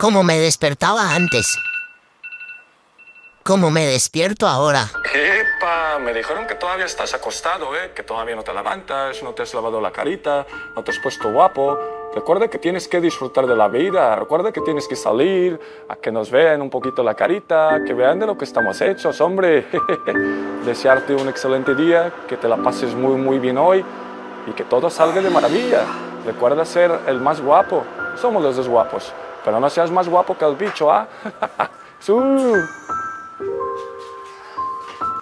como me despertaba antes. ¿Cómo me despierto ahora? Epa, me dijeron que todavía estás acostado, ¿eh? Que todavía no te levantas, no te has lavado la carita, no te has puesto guapo. Recuerda que tienes que disfrutar de la vida, recuerda que tienes que salir, a que nos vean un poquito la carita, que vean de lo que estamos hechos, hombre. Desearte un excelente día, que te la pases muy bien hoy y que todo salga de maravilla. Recuerda ser el más guapo, somos los dos guapos, pero no seas más guapo que el bicho, ¿ah? ¡Su!